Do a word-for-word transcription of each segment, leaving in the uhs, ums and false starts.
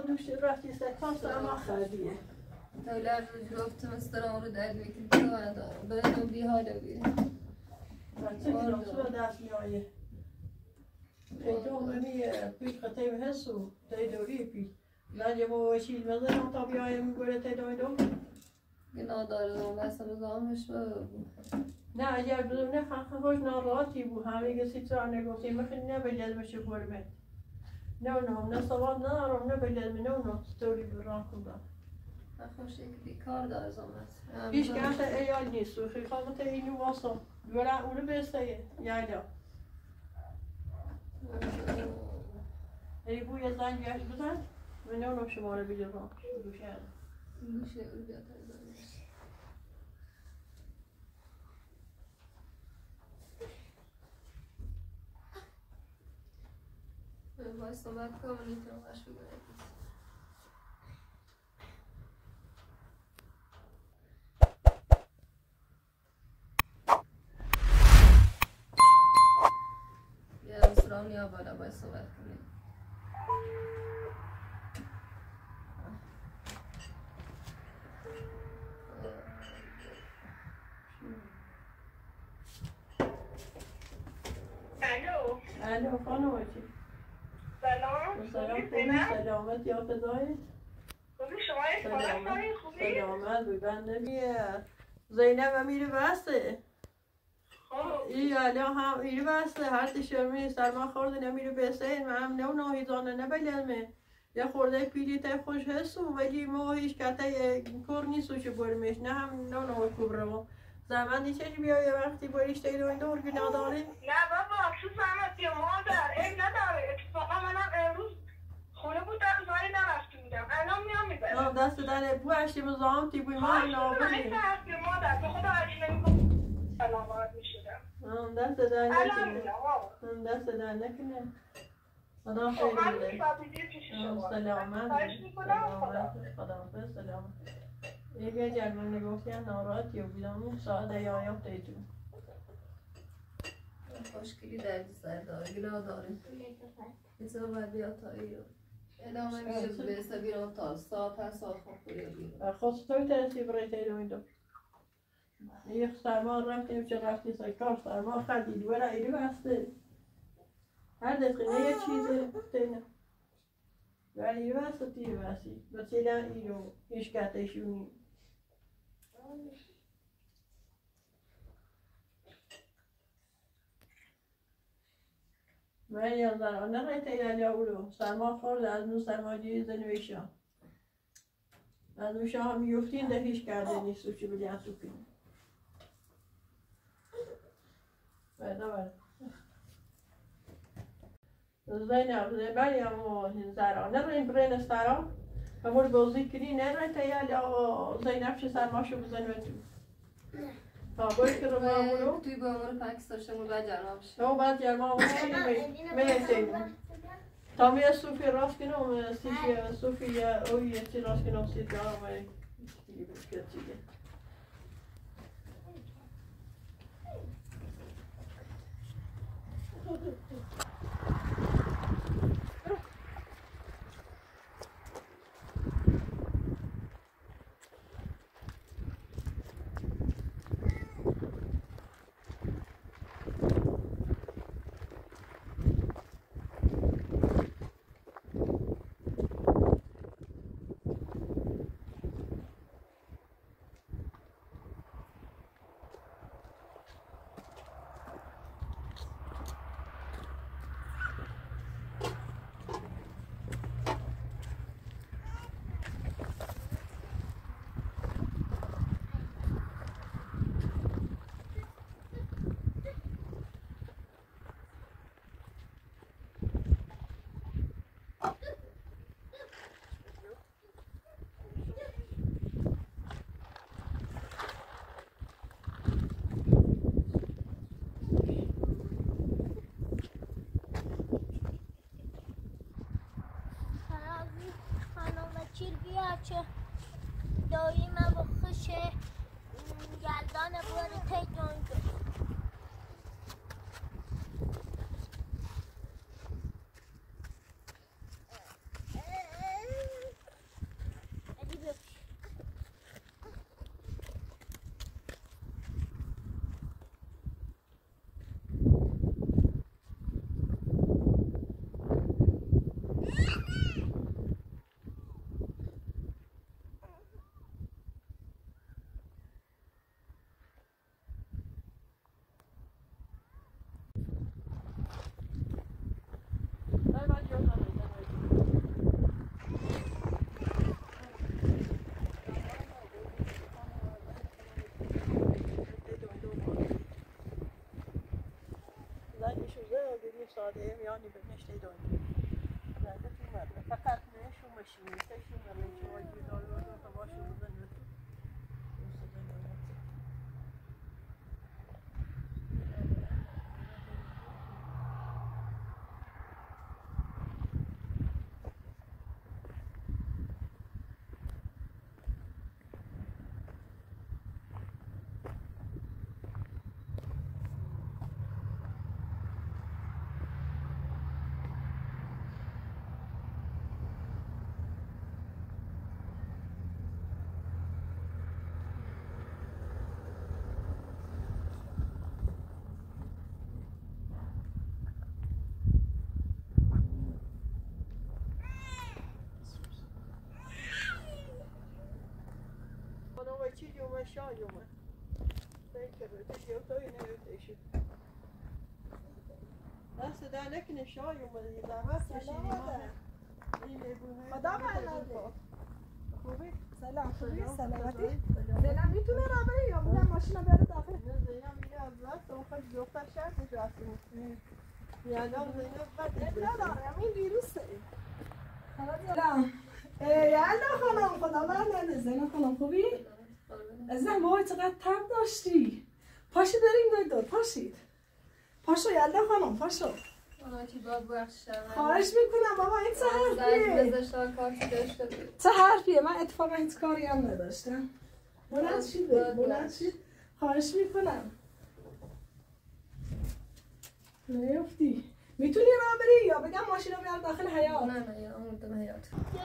دوش رفتی سکان سرما خردیه تولر جلوفت مستران رو درد میکنی تو دارم باید بی حالا بیه بچه کنم سو دست میایه خیلی اونی پیش خطه به حسو تای دوری پیش لنجه با وشیل مزنم تا بیایه میگوره تای دوی دو گناه داره بس روزامش نه اگر بدون نه خانخ خوش ناراحتی بود همه کسی تو نگفتی مخی نه بلد بشه فرمت نه نه نه سواد ندارم نه بلد نه نه ستوری بران خوبم خوش یک بیکار داره زامت هیچ که حتی ایال نیست و خیلی خواهمت اینو واسم گوره اونو بسته یالا ای بوی از زنگ گشت بزن و نه نه شما رو بیده ران گوشه گوشه او بیاد باید صحبت کنم نیتون قش بگرد یه رستورانی ها بالا باید صحبت کنیم الو الو خانم آجی سلام سلام خوبی سلامت یا فضایی خوبی شما سلامت خوبی سلامت بی بنده بیه زینب هم میره بسته ای الان هم میره بسته هر تشرمی سرما خورده نمیره بسته من هم نو ناهیزانه نبلمه یه خورده پیلی تا خوش هستو ولی ما هیچ کته کور نیستو چه برمش نه هم نو نو کبرم زمان دیچه بیای یه وقتی بریش تایی دوین دور گناه داری؟ نه بابا تو زحمت یا مادر ای نداره اتفاقا منم امروز خونه بود در زایی نرفتی بودم الان میام میبرم نه دست داره بو هشتی بزام تی بوی ما نابودی نه مادر به خدا هرچی نمیگم الان وارد میشدم دست در الان نکنه میام دست در نکنه خدا خیلی بده سلامت سلامت خدا حافظ سلامت یه بیا جرمان نگفتی هم ناراحتی و بیدامون ساعده یا یا تیتون خوشگلی دردی سر داره گناه داره ایسا باید بیا تا ایو ادامه میشه بسته بیرون تا سا پس آخون خوری بیرون خواست توی ترسی برای تیلوین دو یه سرما رفتیم چه رفتی سکار سرما خردید وره ایرو بسته هر دقیقه یه چیزه تینه ولی ایرو بسته تیرو بستی بسیده ایرو هیچ کتشونی من یه زنانه رای تیلی اولو سرما خورد از نو سرما جیز نویشم از نوشا هم یفتین ده هیچ کرده نیست و چی بلیان سوپین بایده باید زینب زیبری هم زنانه رای برین استرا همون بازی کری نه رای تیلی زینب چه سرماشو بزن و تو باید که رو برامونو توی با امور پاکستان مو بعد جرام شد او بعد جرما میتینم تا می صوفی راست کنم سیفی صوفی او یه چی راست کنم سی جارم ای کتیه چه دایی من با خوش گلدان بوده تی دونگو ساده yani bir şey döndü. Ben de bilmedim. Fakat ne şu maşını, şu maşını, şu maşını, şu maşını, چی جومه شاه جومه فکر بده یه توی نمیتشی دست در نکنه شاه جومه دیگه زحمت کشیدی خدا بلده خوبی؟ سلام خوبی؟ سلامتی؟ زینب میتونه را بره یا میگم ماشین رو بیاره داخل؟ نه زینب میگه از وقت اون خیلی دختر شهر کجاست یعنی زینب بده ندارم این ویروسه سلام یالا خانم خدا بلده زینب خانم خوبی؟ ازم وای چقدر تب داشتی پاشی بریم دکتر پاشید پاشو یالا خانم پاشو خواهش میکنم بابا این چه حرفیه چه حرفیه من اتفاقا هیچ کاری هم نداشتم بلند شید بلند شید خواهش میکنم نیفتی میتونی راه بری یا بگم ماشین رو بیار داخل حیاط نه نه یا آمدم حیاط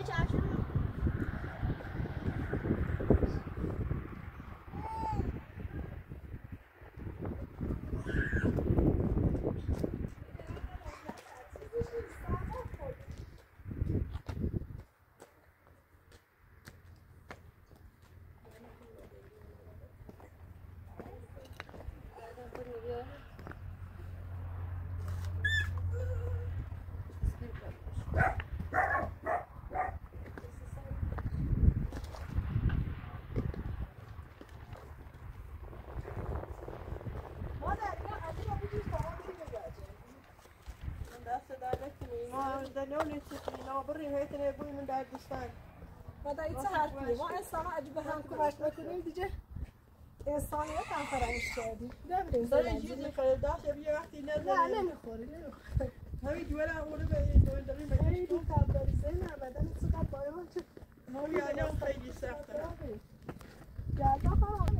چه حرفیه ما انسان ها اگه به هم کمک نکنیم دیگه انسانیت هم فراموش کردیم ببینیم داری چیزی خیلی دست یه وقتی نزدی نه نمیخوری نمیخوری همین جوال هم اونو به این دوال داریم بگیش خیلی تب داری زینب بدن چقدر باید که همین الان خیلی سخته جلده خواهم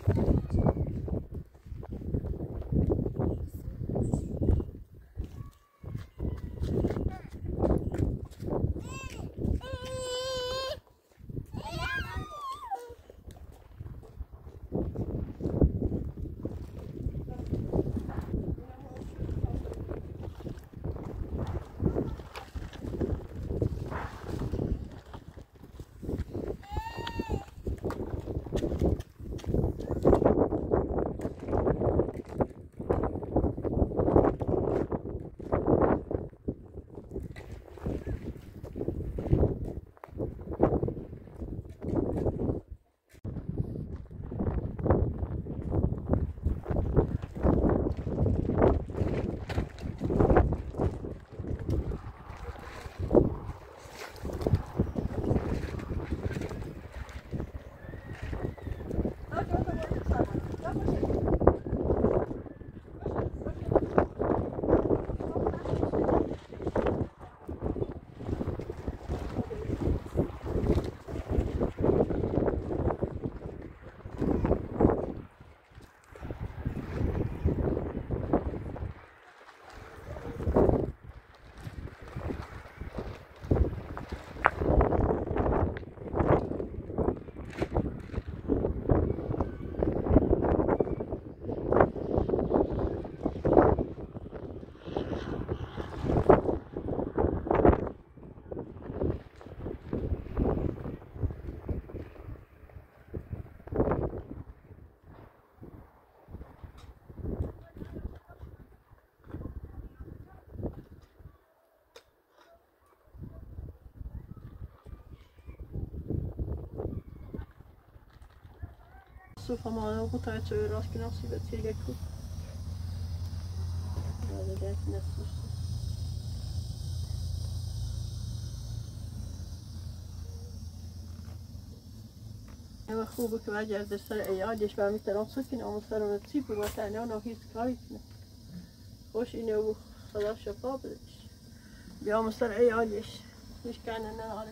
Sofa mannen och ta ett ur rasken av sig till det kort. Ja, det är inte nästan. Jag خوبه که وجه در سر ایادش و همی تران سکن آمو سر و نتیب و تنها ناهیز کاری کنه خوش اینه و خدا شفا بدش بیا آمو سر ایادش میش کنه نهاره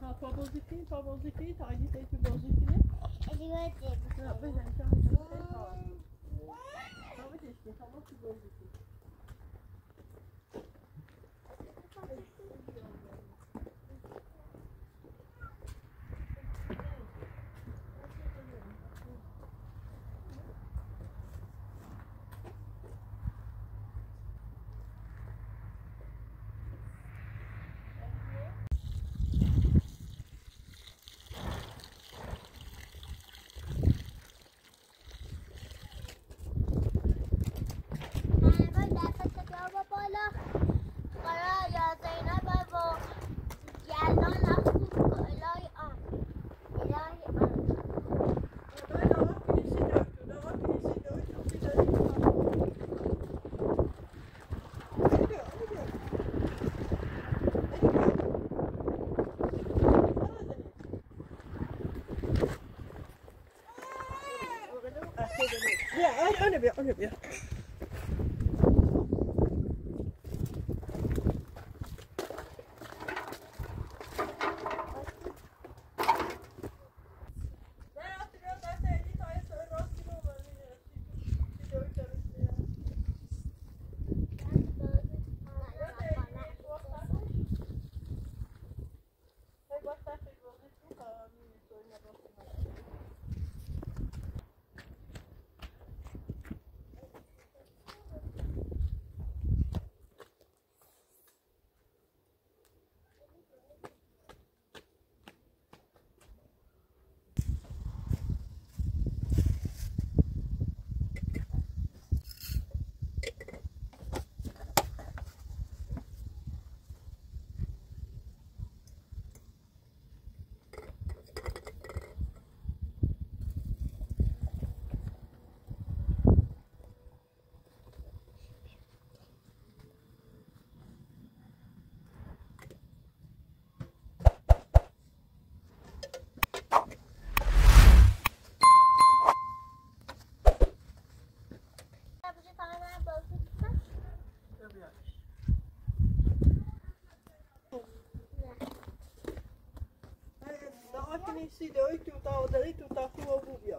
ها پا بازی کنی پا بازی کنی تا اگه تو بازی کنی دیگه دیگه نه بزن تا بزن تا تا بزن تا بازی کنی بیا بیا بیا سی دوی تو تا و داری تو تا خوب بو بیا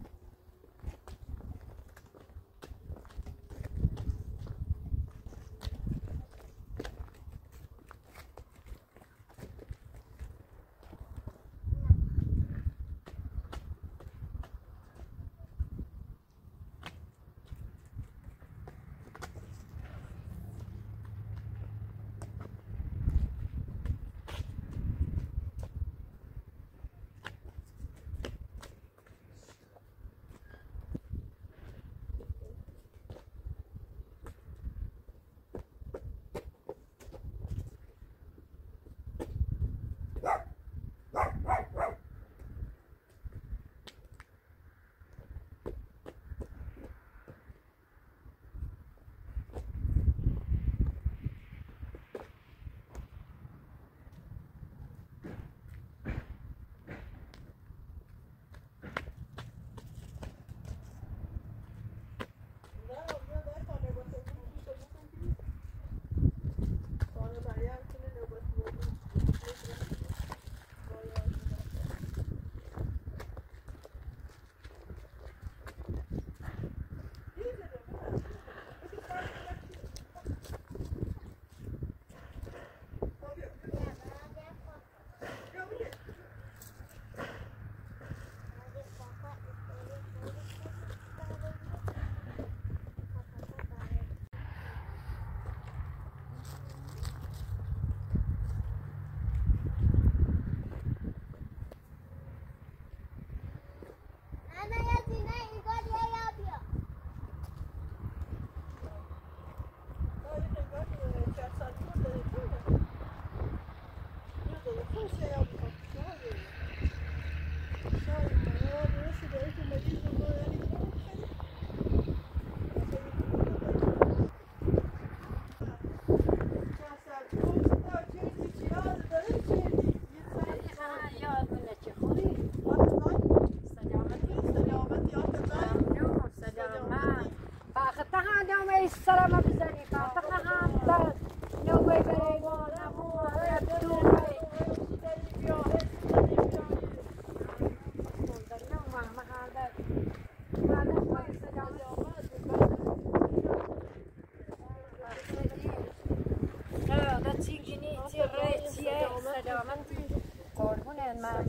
سلام بزنی فقط هم داد نوبه بری ما نمو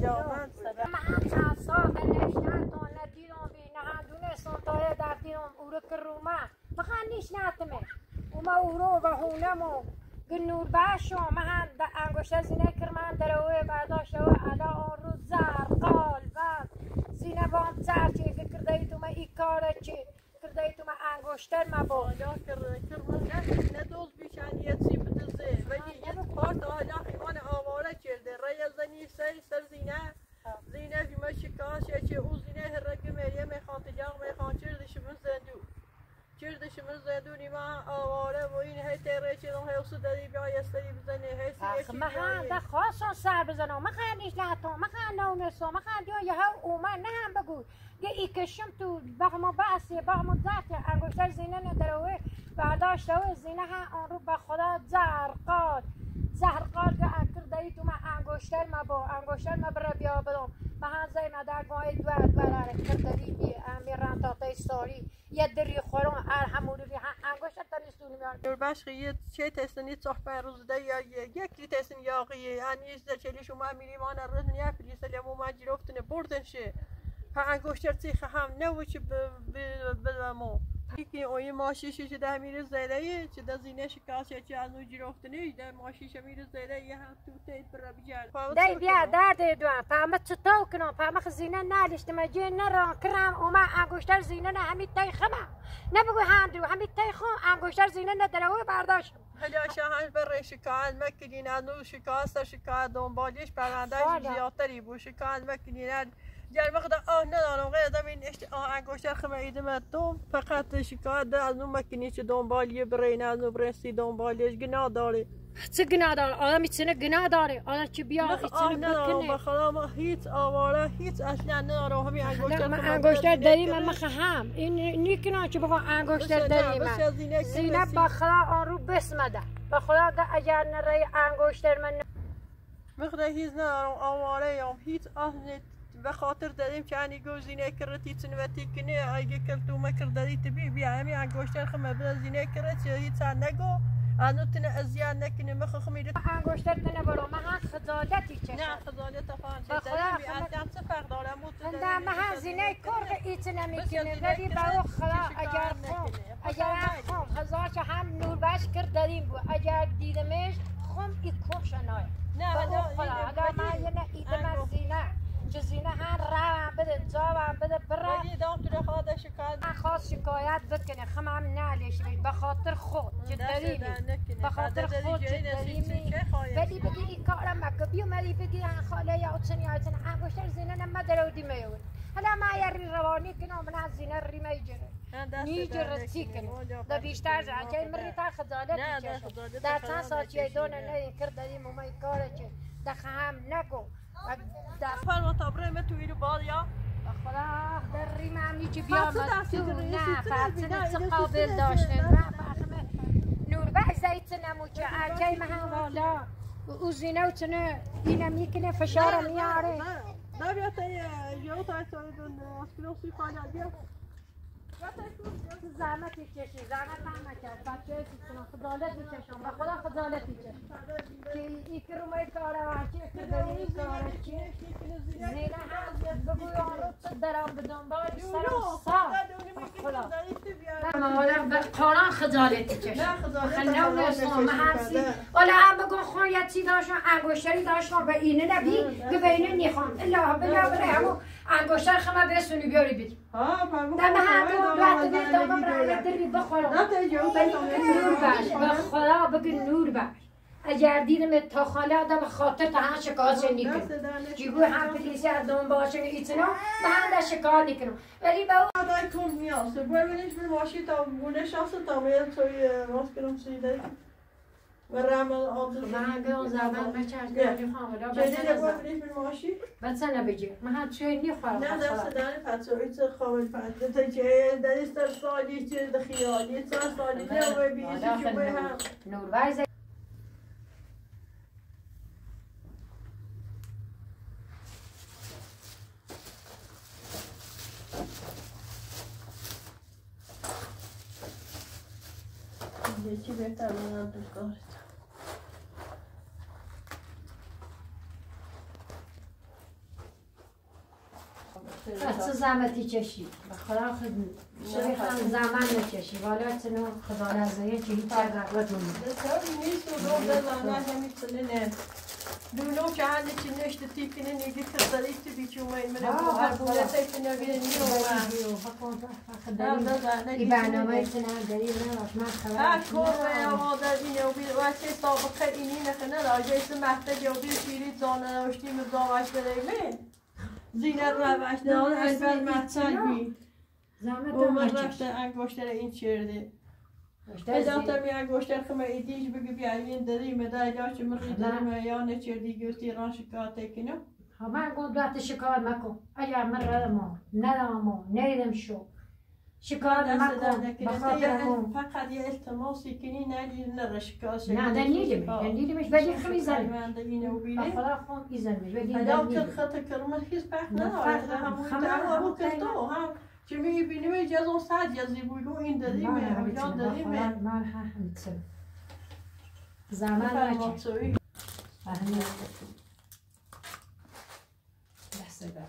علاقمند بود. من هم چند سال نشنم تا ندیدم بی نهندونستم تا در دیدم او رو که رو من بخواه نشنتمه اوما او رو و هونمو گنور باشم من در انگشتر زینه کرمان در اوه برداشته و علا آن رو زرقال و زینه بام ترچه که کرده تو ما ای کاره چه کرده تو ما انگشتر ما با حالا کرمان نه دوز بیشن یه سی بدزه ولی یه پارت حالا خیمان آواره کرده رای زنی سری سر زینه زینه بیما شکاش چه او زینه هرگی مریه میخوان تجاق میخوان چردش من زندو چردش من زندو نیما آواره و این هی تیره چه دون هی اصلا داری بیای استری بزنه هی اخ من ده خواستم سر بزنم من خیلیش نتون من خیلی نونستم من خیلی یا ها اومد نه هم بگو یه ای کشم تو بغم بحثی بغم زرد انگشتر زینه ندروه برداشته و زینه ها آن رو به خدا زرقاد زرقاد که اکر دایی تو من انگشتر ما با انگشتر ما برای بیا بدم من هم زی ما در گاهی دوار دوار کردی بی امیران تا تای ساری یه دری خورم الحمولی بی انگشتر تا نیستونی میان دور باشی یه چه تستنی صحبت روز ده یا یکی تستن یاقی یعنی از چلی شما میریم آن روز نیا پلیس لیمو ما جرفتن بردن شه ها انگشتر تیخ هم نوچ ب بلمو یکی اوی ماشیش چه ده میره زیره چه ده زینه شکاس چه از نو جرفتنی ده ماشیش میره زیره یه هم تو تیت برا بیجار دی بیا درد دوام فهمت چطور کنم فهمت زینه نالشت ما جه نران کرم اوما انگشتر زینه نه همین تای خما نبگو هندو همین تای خم انگشتر زینه نداره برداشت حالا شهر بر شکایت مکنین از نو شکاست شکایت دنبالیش برنده زیادتری بود شکایت مکنین جر وقت آه ندارم غیر زمین اشت آه انگشتر خم ایدم تو فقط شکایت از نو مکنی چه دنبالیه برین از نو برستی دنبالیش گناه داره چه گناه داره آدم میتونه گناه داره آدم چه بیا آه ندارم بخدا ما هیچ آواره هیچ اصلا ندارم همین انگشتر من انگشتر داری من مخهم این نیکنه چه بخواه انگشتر داری من زینب بخدا آن رو بسمده بخدا اگر نره انگشتر من مخدا هیچ ندارم آواره هم هیچ اصلا به خاطر دادیم که انی گوزینه کرتی تنوتی کنه اگه کلتو ما کردی تبی بیا همین انگشتر خم بزینه کرد هیچ نگو آنو تنه ازیان نکنه مخ خمیره انگشتر تنه برو من هم خجالتی چشم نه خجالت افان چه بخدا خم چه فرق داره مت در من زینه کرد ایت نمیکنه ولی برو خدا اگر خم اگر خم هزار چه هم نور باش کرد دادیم بود اگر دیدمش خم ای کمش نای نه خدا اگر من یه نه ایدم زینه زینه هم رام بده جواب بده برا ولی دام تو خدا شکایت من خواست شکایت بکنه خم هم نالش به خاطر خود چه دلیلی به خاطر خود چه دلیلی ولی بگی این کارم مکبی ولی بگی خاله یا اتنی اتنی انگشتر زینه نم درودی میون حالا ما یاری روانی کنم من از زینه ری میجره نیجره تی کنم ده بیشتر جای مری تا خجالت میکشم در چند سال چه دونه نه کردیم و ما کاره چه دخم نکو دفعه ما تابره ما توی رو باد یا خدا در ریم هم نیچه بیامد تو نه فرسنه چه قابل داشتن نور بح زیت نموچه عجای مهم والا او زینه و چنه اینم میکنه فشار میاره نه بیا تا یه تا سال دون اسپیروسی فانا بیا زحمت میکشی زحمت هم نکرد بچه هستم خجالت میکشم و خدا خجالت میکشم که این که رو مای کاره هرچی که داری این کاره چی زیره هم بگوی آن رو چه درم بدون باری سرم سا خدا من قرآن خجالت میکشم خنده و نسلم همسی ولی هم بگم خون یه چی داشتم انگشتری داشتم به اینه نبی که به اینه نیخوام الا بلا بلا همون انگشتر خمه بسونی بیاری بید دم هم دوات بیت دامم رایت دری بخورم ولی نور باش به خدا بگی نور باش اگر دیدم تا خاله آدم خاطر تا هم شکایت نیکنم جیگو هم پلیسی از دوم باشن ایتنا من هم در شکایت نیکنم ولی به اون آدای کم نیاسته ببینیش بیر ماشی تا بونه شاسته تا میاد توی راست کنم سیده و رمال آدم من به اون زبان بچهش گردی خواهم جدیده ببینیش بیر ماشی بچه نبیجی من هم چوی نیخواهم نه دست داره پتوی چه خواهد پتوی تا چه دست در سالی چه دخیالی چه سالی نه و بیشی که به هم نور یکی بهتر منم دوست دارد از چه زحمتی کشید و خدا خود شریف هم زحمت نکشید والا چنو خدا رضایه که هیچ رقبت نمید بسیاری نیست و رو بزنه همیتونه نه دونو که هنده چی نشته تیکنه نگی کساری تی بیچی اومید منه با هر بوله تیکنه نگیره نیومد این برنامه ایتونه هم داریم نماش من خبر هر کور یا مادر اینه و بیر وچه سابقه اینی نخنه راجع اسم مهده یا بیر شیری زانه نوشتی مزاوش بریمه زینت روش داره البته محصل بی و من رفته انگشتر این چرده ادامه می انگشتر خمه ایدیش بگی بیایین دریم دایلا چه مخی دریم یا نه چردی گفتی ران شکایت کنه ها من گفت دوات شکایت مکن اگر من ردم ندام نیدم شو شکایت مکن بخاطر فقط یه التماسی کنی نه نه شکایت نه ده نیدم نیدمش ولی خمی زن بخدا خون ایزنش ولی هدام که خط کرمه خیز بخت نداره همون دعوا رو کردو هم چه میبینیم اجازه صد جزی بگو این دادیمه اجازه دادیمه من هم میتونم زمان نکن فهمی دسته برک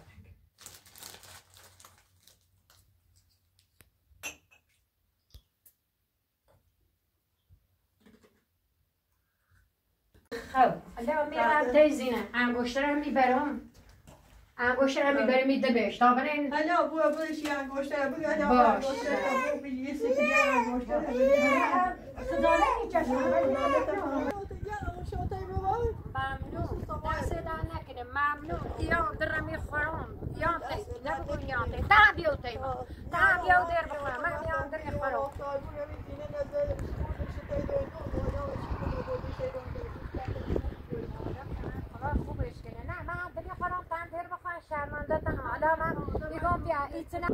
خب الان میرم تیزینه انگشتر هم میبرم انگشتر هم میبرم میدمش تا برین حالا بو برشی انگشتر بگو حالا انگشتر بو بلیه سکنی انگشتر خداله میکشم ممنون دست در نکنه ممنون یا در میخورم یا تی نبگو یا تی ده بیو تی با ده بیو در بخورم من بیام در میخورم خوبش کنه نه من در میخورم تن در بخورم شرمنده تن حالا من میگم بیا ایتونه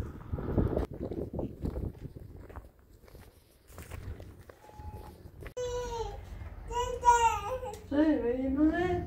اینونه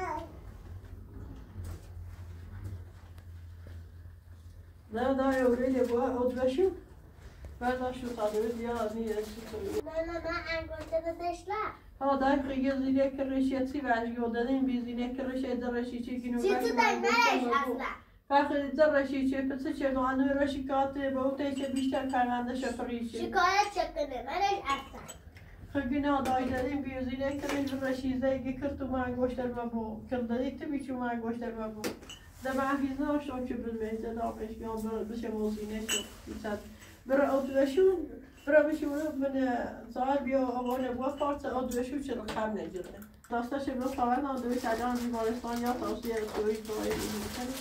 نه دای اولی با ادوشو برداشو صادره بیا نیستی نه نه نه انگشتر دشلا ها دای خیلی زیره کرشی سی وجه دادیم بی زیره کرشی درشی چی کنو چی تو دای نرش اصلا فقط درشی چی پس چه دو انو رشی کات با اوتی چه بیشتر پرونده شفری چی شکایت چکنه نرش اصلا خیلی نه دای دادیم بی زیره کرشی رشی زیگه کرتو ما انگشتر بابو کردی تو بیچو ما انگشتر بابو ده محفیظ ناشون که بالمیزه داخلش بیان بر بشه موزینه شد بیشتر برای ادوشون برای بشه من سال بیا آوانه با فارس ادوشون چرا کم نگیره راستش برای خبر نداشت الان بیمارستان یا توصیه رسوایی برای این میکنه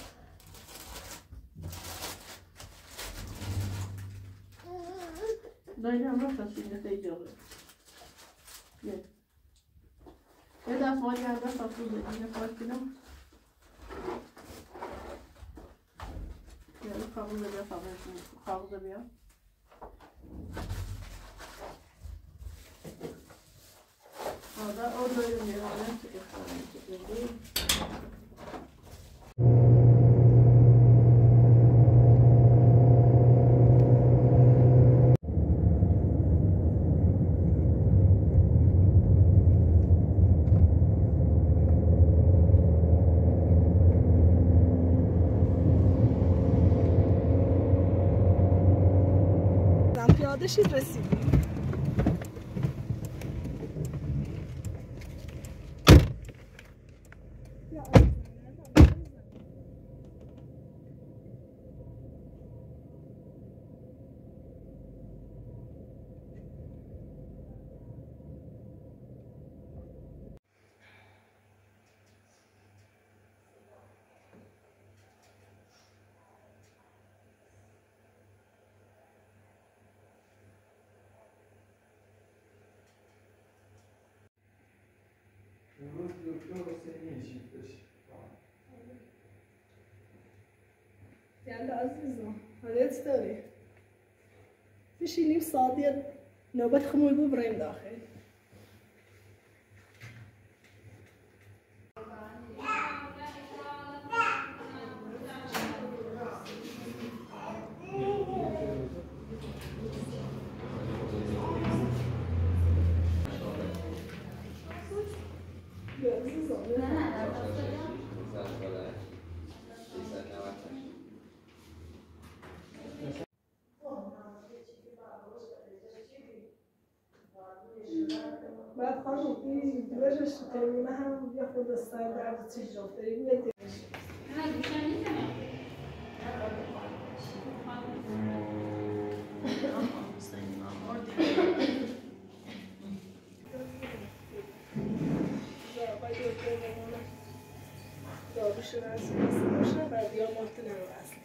دایی هم رفت سینه تیجاره یه یه دست مانی هم رفت سوزه اینه پاک کنم یه قبول بیا قبول بیا آده او دوی میرانه که اختاریم که بگیم پیاده شید رسیدیم یلا عزیزم حالت داری بشینیم صادق نوبت خمول بو بریم داخل دلش کنونه هم یه خود استایل درد چیز جفت داریم یه دلش داروش رو از باشه بعد یا مارتن رو اصلی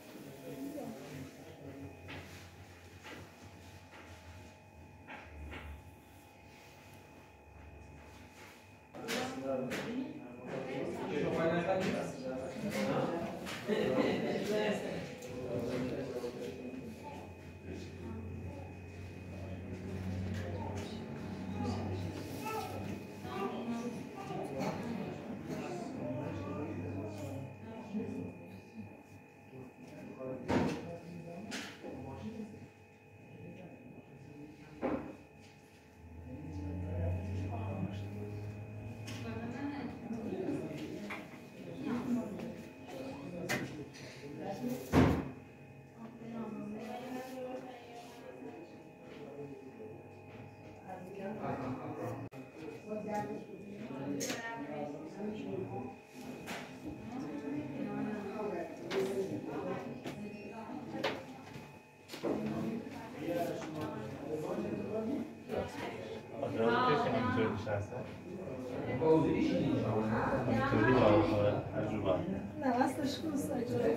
نه راستش دوست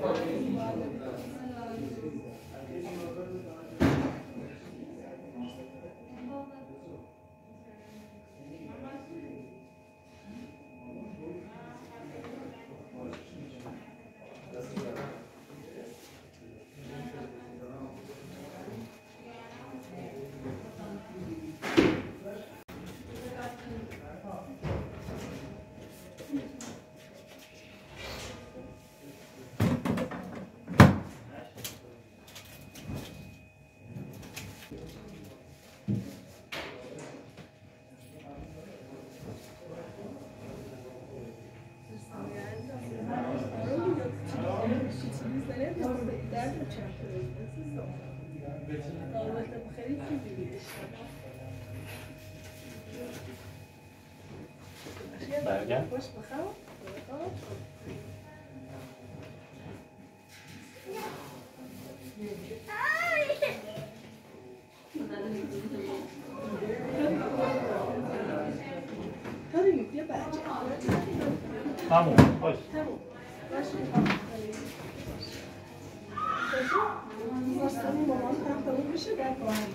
برگرد باش بخواه هاری بیا بچه تموم باش تموم باشه باشه باشه مامان هم تموم بشه بعد با هم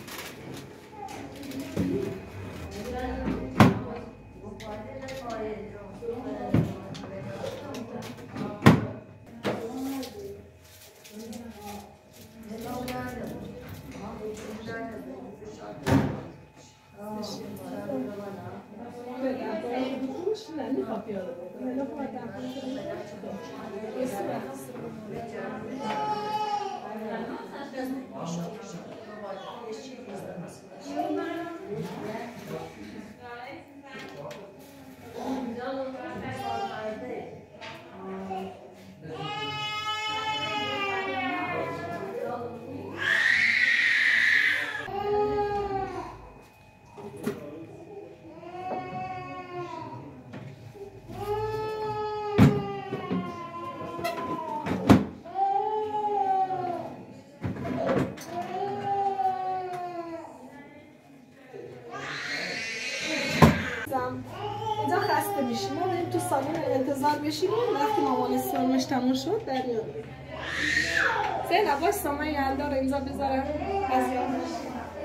اینجا خسته میشیم ما بریم تو سالن انتظار بشیم وقتی مامان سرمش تموم شد در میاد زینب بایستا من یلدا رو امضا بذارم از یادش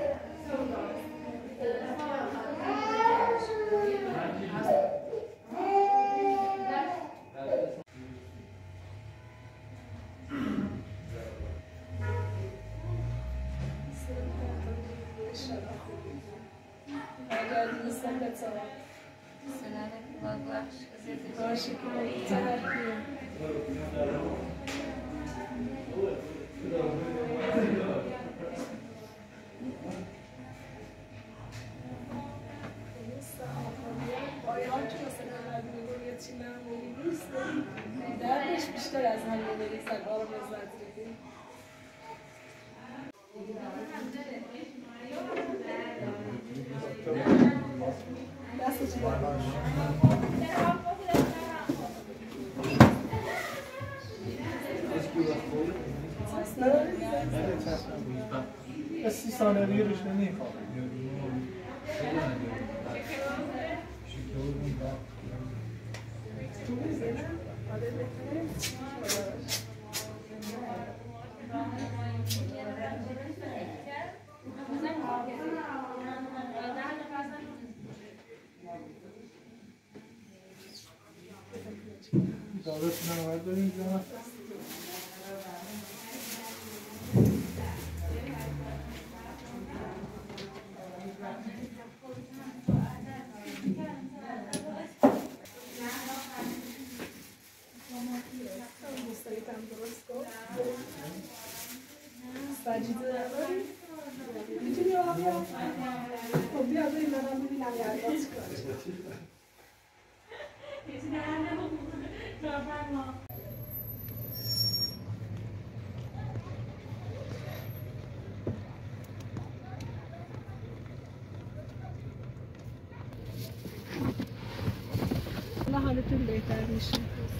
باشه که دردش بیشتر از هم می‌بریسن آرام لذت بدیم دست چی سی ثانیه روش نمیخواد. دادتون رو برداریم جان. سجیده داری؟ میتونی آقا؟ خب بیا بریم منم ببینم یردا چیکار الله حالتون بهتر میشه.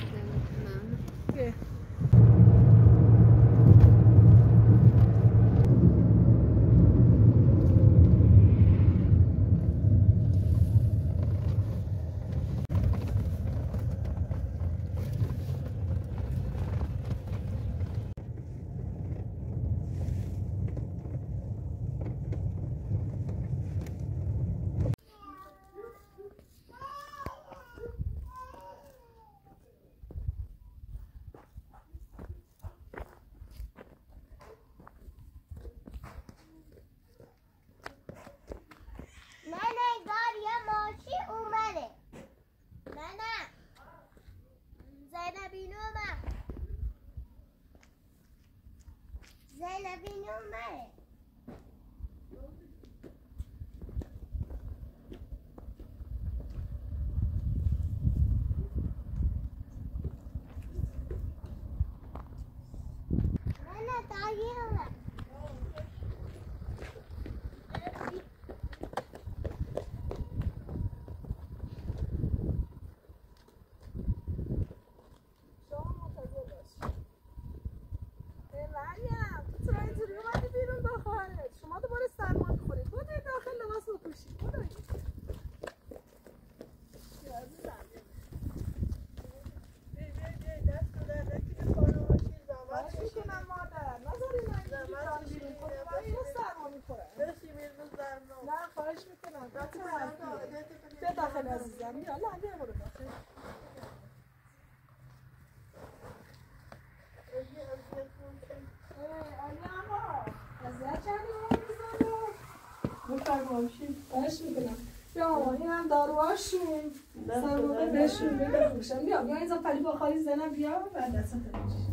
داروهاشون سرمانه بهشون بفروشم. بیا بیا اینجا پلی بخاری زنم بیا بعد دستت بگیرش.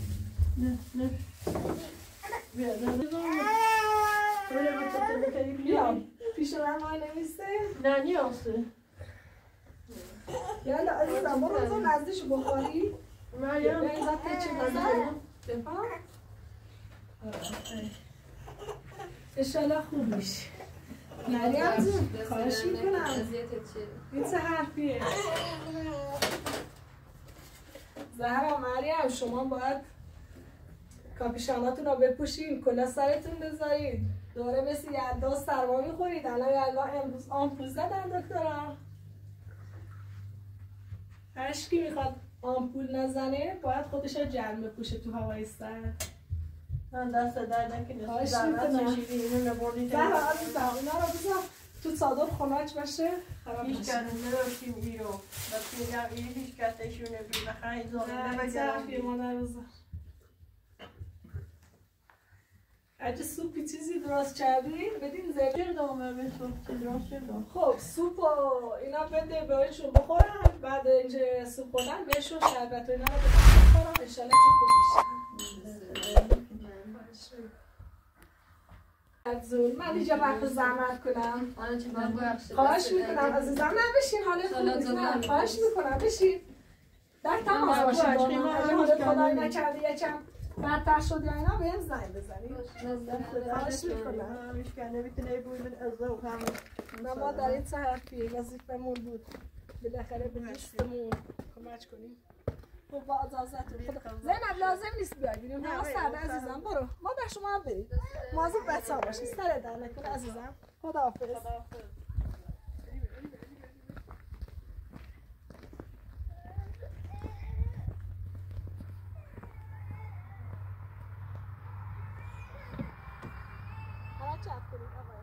نه نه بیا نه بیا پیش من مای نمیسته؟ نه نیاسته. یالا عزیزم برو اینجا نزدیش بخاری. مریم بیا اینجا پیچی بزن. بفهم انشالله خوب میشه. مریم جون خواهش میکنم این چه حرفیه؟ زهرا مریم شما باید کاپیشاناتون رو بپوشید، کلاه سرتون بذارید، دوره مثل یلدا سرما میخورید. الان یلدا امروز آمپول زدن دکترا. هرکی میخواد آمپول نزنه باید خودش رو جمع بپوشه تو هوای سرد. من دست در نکنه. خواهش زحمت میکنم. کشیدی اینو نبردی. زهرا عزیزم اینا رو بذار تو چادر خنک باشه خراب هیچ نشه. کاری نداشتیم ایرو. وقتی میگم این هیچ کتشونه بی بخیر زامنه نه بگرم. چه مادر بذار. اگه سوپی چیزی درست کردی بدین زیر. چه دامه به سوپ چه درست چه دام. خب سوپ و اینا بده بهشون بخورن. بعد اینجا سوپ بودن بهشون شربت و اینا رو بخورن. انشالله که خوب میشه. ارزون من اینجا وقت زحمت کنم. خواهش میکنم عزیزم نه بشین حالت خوب نیست. نه خواهش میکنم بشین. در تماس باشید با من. اگه حالت خدای نکرده یکم بدتر شد یا اینا بهم زنگ بزنید. خواهش میکنم. میشکنه نمیتونه بوی من از ذوق هم. نه ما در این چه حرفی وظیفمون بود بالاخره به دوستمون کمک کنیم. خب با اجازهتون خدا زینب لازم نیست بیای ببینیم نه سعد عزیزم برو ما در شما هم برید مواظب بچه‌ها باشید سر در نکن عزیزم خداحافظ حالا چپ کنید آقای